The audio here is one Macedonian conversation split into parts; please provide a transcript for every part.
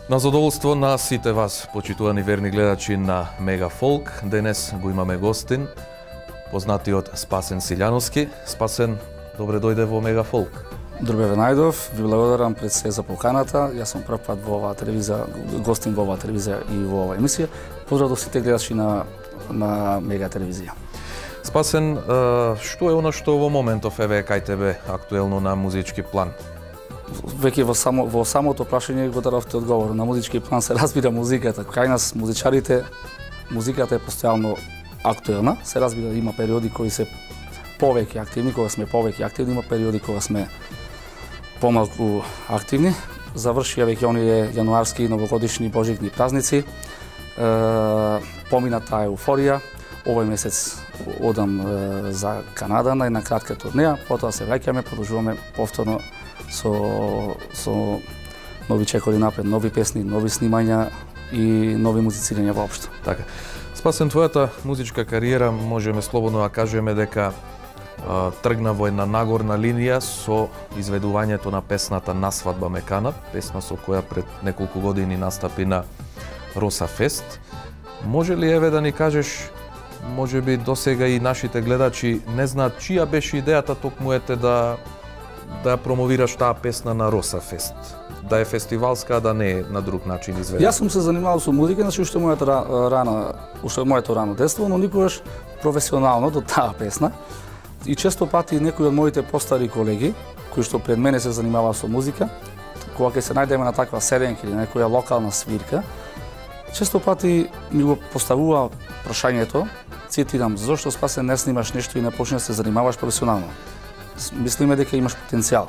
На задоволство на сите вас, почитувани верни гледачи на Мега Фолк, денес го имаме гостин, познатиот Спасен Силјановски. Спасен, добре дојде во Мега Фолк. Добре ве најдов, ви благодарам пред се за поканата. Јас сум прв пат во оваа телевизија, гостин во оваа телевизија и во оваа емисија. Поздрав до сите гледачи на Мега телевизија. Спасен, што е оно што во моментов еве кај тебе актуелно на музички план? Веќе во самото прашање го дадовте одговор. На музички план се разбира музиката. Кај нас музичарите музиката е постојано актуелна. Се разбира има периоди кои се повеќе активни, кога сме повеќе активни, има периоди кога сме помалку активни. Завршија веќе оние јануарски, новогодишни, божигни празници. Помина таа еуфорија. Овој месец одам за Канада на една кратка турнеја, потоа се враќаме, продолжуваме повторно со нови чекори напред, нови песни, нови снимања и нови музицирања воопшто. Така. Спасен, твојата музичка кариера можеме слободно да кажеме дека тргна во една нагорна линија со изведувањето на песната "На свадба ме канат", песна со која пред неколку години настапи на Роса Фест. Може ли еве да ни кажеш, можеби досега и нашите гледачи не знаат чија беше идејата токму ете да промовираш таа песна на Роса Фест? Да е фестивалска, да не е на друг начин изведена. Јас сум се занимавал со музика, значи уште моето рано детство, но никогаш професионално до таа песна. И често пати некои од моите постари колеги, кои што пред мене се занимаваа со музика, кога ќе се најдеме на таква седенка или некоја локална свирка, често пати ми го поставува прашањето, цитирам: "Зошто, Спасен, не снимаш нешто и не почнеш да се занимаваш професионално? Мислиме дека имаш потенцијал."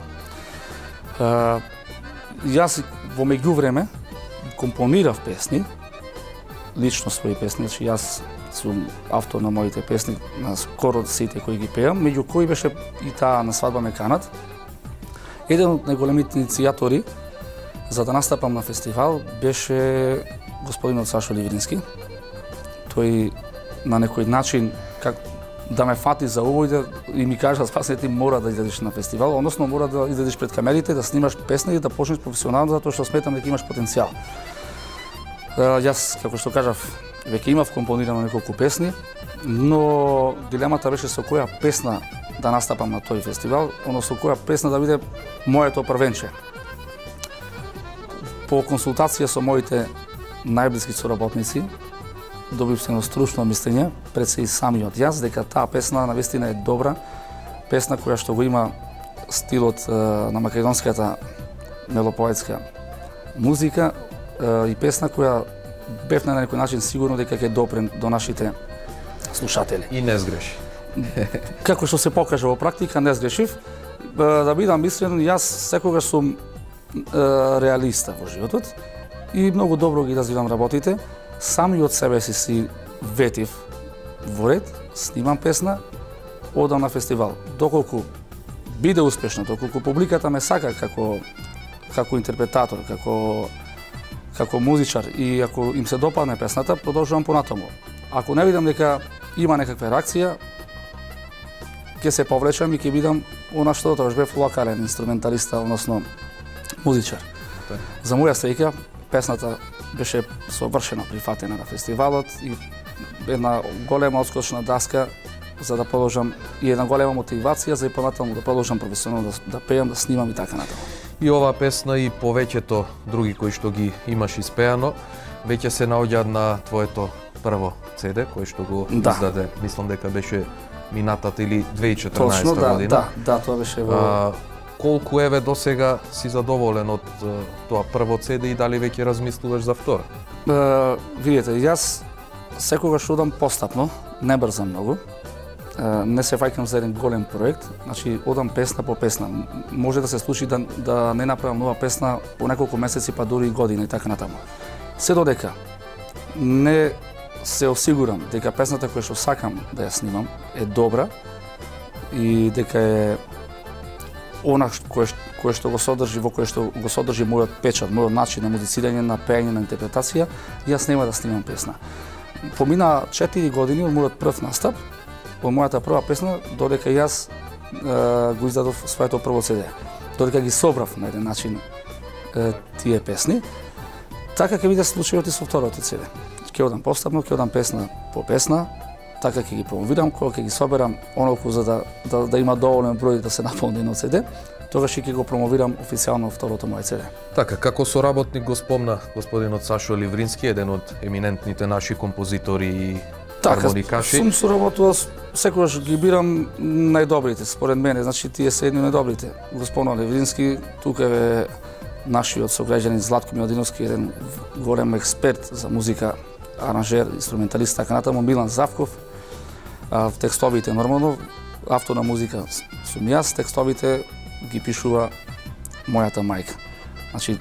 Јас во меѓувреме компонирав песни, лично своји песни, значи јас сум автор на моите песни, на скоро сите кои ги пеам, меѓу кои беше и таа "На свадба ме канат". Еден од најголемите иницијатори за да настапам на фестивал беше господинот Сашо Ливрински. Тој на некој начин да ме фати за ово и ми кажа: "Спасен, ти мора да излезеш на фестивал, односно мора да излезеш пред камерите, да снимаш песни и да почнеш професионално, затоа што сметам дека имаш потенцијал." Јас, како што кажав, веќе имав компонирано неколку песни, но дилемата беше со која песна да настапам на тој фестивал, односно која песна да биде моето првенче. По консултација со моите најблиски соработници, добив се едно стручно мислење, пред се и самиот јас, дека таа песна навистина е добра, песна која што го има стилот на македонската мелопоетска музика и песна која бев на некој начин сигурно дека ќе допре до нашите слушатели. И не сгреши. Како што се покажа во практика, не сгрешив. Да бидам искрен, јас секогаш сум реалиста во животот и многу добро ги развивам работите. Сами од себе си ветив во ред, снимам песна, одам на фестивал. Доколку биде успешно, доколку публиката ме сака како интерпретатор, како музичар и ако им се допадне песната, продолжувам понатаму. Ако не видам дека има некаква реакција, ќе се повлечам и ќе бидам она што тогаш бев локален инструменталиста, односно музичар. За моја среќа, песната беше совршено прифатена на фестивалот и една голема отскочна даска за да продолжам и една голема мотивација за и понатаму да продолжам професионално да пеам, да снимам и така натаму. И оваа песна и повеќето други кои што ги имаш испеано, веќе се наоѓаат на твоето прво CD, кој што го издаде, мислам дека беше минатата или 2014 година. Да, тоа беше во... Колку еве досега си задоволен од тоа прво CD и дали веќе размислуваш за втора? Видите, јас секогаш одам постапно, не брзам многу. Не се фаќам за еден голем проект, значи одам песна по песна. Може да се случи да не направам нова песна по неколку месеци, па дури и година и така натаму. Се додека не се осигурам дека песната која што сакам да ја снимам е добра и дека е она кое што го содржи, во кое што го содржи мојот печат, мојот начин на музицирање, на пеење, на интерпретација, јас нема да снимам песна. Помина 4 години од мојот прв настап, од мојата прва песна, додека јас го издадов своето прво CD. Додека ги собрав на еден начин тие песни, Така ќе биде случајот и со второто CD. Ќе одам постапно, ќе одам песна по песна, така ќе ги промовирам, кога ќе ги соберам онолку за да има доволен број да се наполни едно CD, тогаш ќе го промовирам официјално второто моје CD. Така, како соработник го спомна господинот Сашо Ливрински, еден од еминентните наши композитори и хармоникаши. Сум соработувал, секогаш ги бирам најдобрите, според мене, значи тие се едни најдобрите. Господин Ливрински, тука е нашиот сограѓанин Златко Миладиновски, еден голем експерт за музика, аранжер, инструменталист, така натаму, Милан Завков, текстовите нормално, автор на музика сум јас, текстовите ги пишува мојата мајка. Значи,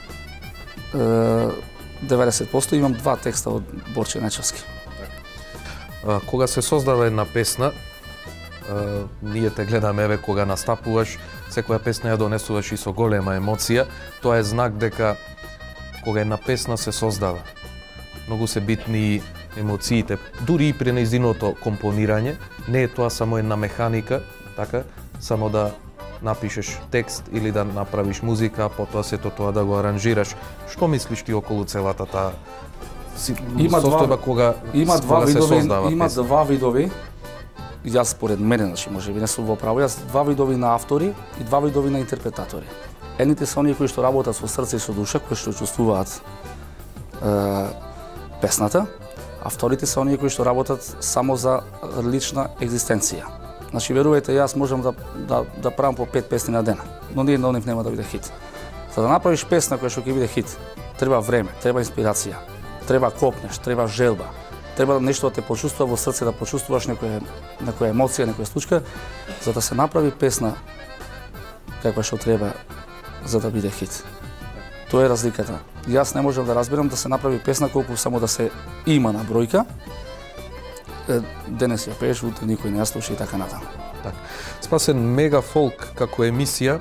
90% имам 2 текста од Борче Нечевски. Кога се создава една песна, ние те гледаме еве кога настапуваш, секоја песна ја донесуваш и со голема емоција, тоа е знак дека кога една песна се создава, многу се битни емоциите, дури и при нејзиното компонирање, не е тоа само една механика, така, само да напишеш текст или да направиш музика, потоа сето тоа да го аранжираш. Што мислиш ти околу целата таа состојба кога се создава? Има два видови. Јас според мене, значи можеби не сум во право, јас два видови на автори и два видови на интерпретатори. Едните се оние кои што работат со срце и со душа, кои што чувствуваат песната, а вторите се оние кои што работат само за лична екзистенција. Значи, верувајте, јас можам да правам по 5 песни на ден, но ниедна од нив нема да биде хит. За да направиш песна која што ќе биде хит, треба време, треба инспирација, треба копнеш, треба желба, треба нешто да те почувствува во срце, да почувствуваш некоја емоција, некоја случка, за да се направи песна каква што треба за да биде хит. Тоа е разликата. Јас не можам да разберам да се направи песна колку само да се има на бројка, денес ја пееш, утре никој не ја слуша и така натаму. Так. Спасен Мега Фолк како емисија,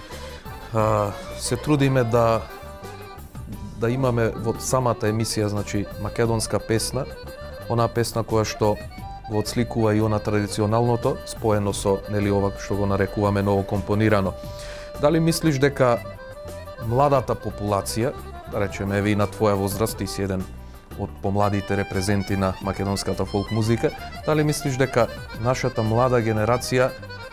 се трудиме да имаме во самата емисија, значи, македонска песна, она песна која што го отсликува и она традиционалното, споено со, нели, ова што го нарекуваме ново компонирано. Дали мислиш дека младата популација, да речеме, еве и на твоја возраст, ти си еден од помладите репрезенти на македонската фолк музика, дали мислиш дека нашата млада генерација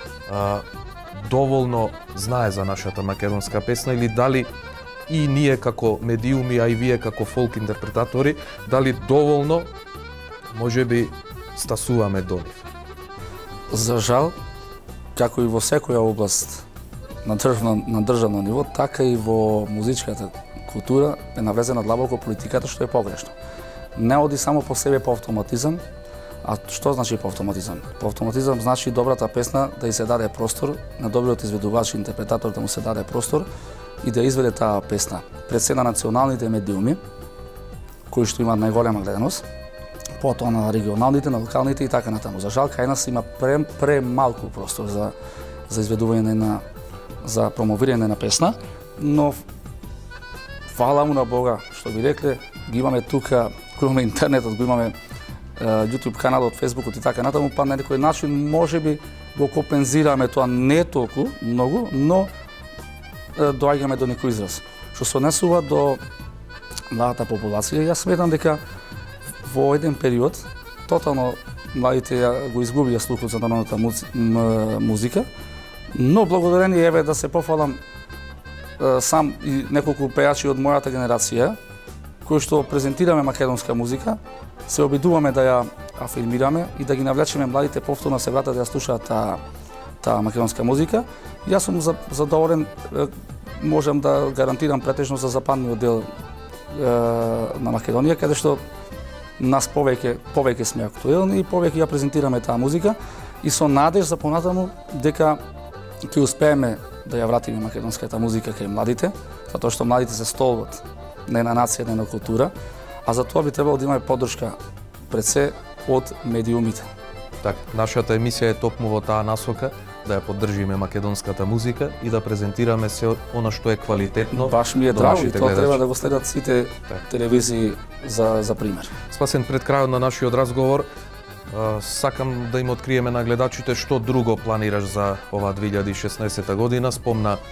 доволно знае за нашата македонска песна, или дали и ние како медиуми, а и вие како фолк интерпретатори, дали доволно можеби стасуваме до нив? За жал, како и во секоја област на државно ниво, така и во музичката култура е навлезена длабоко политиката, што е погрешно. Не оди само по себе по автоматизам, а што значи по автоматизам? По автоматизам значи добрата песна да и се даде простор, на добриот изведувач и интерпретатор да му се даде простор и да изведе таа песна пред се на националните медиуми, кои што имаат најголема гледаност, потоа на регионалните, на локалните и така натаму. За жал, кај нас има премалку простор за изведување за промовирање на песна, но фала му на Бога, што би рекле, ги имаме тука, кој имаме интернетот, го имаме YouTube каналот, Фейсбукот и така натаму, па на некој начин можеби го компензираме тоа не толку многу, но доаѓаме до некој израз. Што се однесува до младата популација, јас сметам дека во еден период тотално младите го изгубија слухот за народната музика, но благодарение еве да се пофалам сам и неколку пејачи од мојата генерација, кои што презентираме македонска музика, се обидуваме да ја афирмираме и да ги навлечеме младите повторно се вратат да ја слушаат таа македонска музика. Јас сум задоволен, можам да гарантирам претежно за западниот дел на Македонија, каде што нас повеќе сме актуелни и повеќе ја презентираме таа музика и со надеж за понатаму дека ќе успееме да ја вратиме македонската музика кај младите, затоа што младите се столбот на една нација, на една култура, а за тоа би требало да имаме поддршка пред се од медиумите. Так, нашата емисија е токму во таа насока, да ја поддржиме македонската музика и да презентираме се она што е квалитетно. Баш ми е драго и тоа треба да го следат сите телевизии за пример. Спасен, пред крајот на нашиот разговор, сакам да им откриеме на гледачите што друго планираш за ова 2016 година. Спомна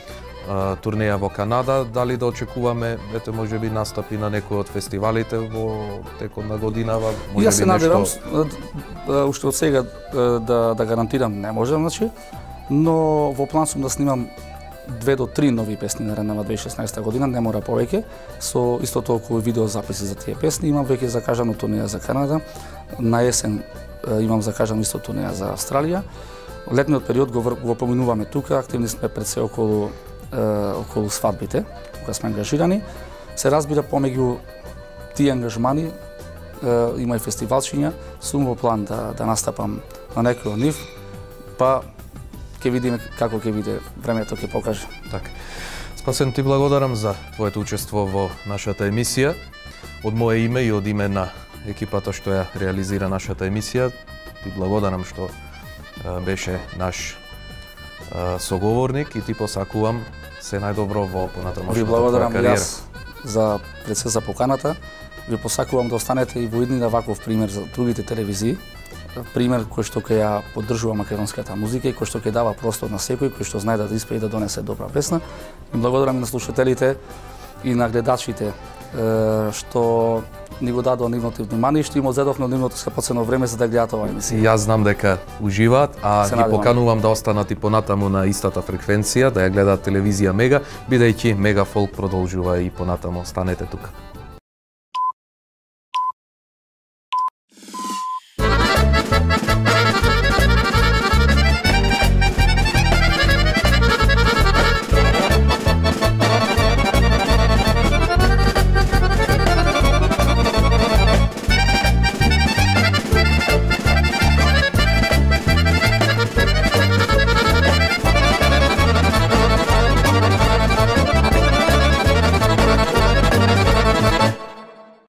турнеја во Канада, дали да очекуваме ете можеби настапи на некои од фестивалите во текот на годинава, можеби Јас се надевам уште од сега да гарантирам не можам, значи, но во план сум да снимам 2 до 3 нови песни нареднава 2016 година, не мора повеќе, со исто толку видеозаписи за тие песни. Имам веќе закажано турнеја за Канада, на есен имам закажано исто турнеја за Австралија. Летниот период го поминуваме тука, активни сме пред се околу свадбите, кога сме ангажирани. Се разбира, помеѓу тие ангажмани има и фестивалчиња, сум во план да настапам на некој од нив, па ќе видиме како ќе биде, времето ќе покаже. Така. Спасен, ти благодарам за твоето учество во нашата емисија. Од мое име и од име на екипата што ја реализира нашата емисија, ти благодарам што беше наш соговорник и ти посакувам се најдобро во понатамошната Ви благодарам кариера. јас за пред се за поканата. Ви посакувам да останете и во иднина ваков пример за другите телевизии. Пример кој што ќе ја поддржува македонската музика и кој што ќе дава простор на секој кој што знае да испее и да донесе добра песна. И благодарам и на слушателите и на гледачите што ни го дадоа нивното внимание и што им одзедовме нивното скапоцено време за да гледаат оваа емисија. Јас знам дека уживаат, а ги поканувам да останат и понатаму на истата фреквенција, да ја гледаат телевизија Мега, бидејќи Мега Фолк продолжува и понатаму. Останете тука.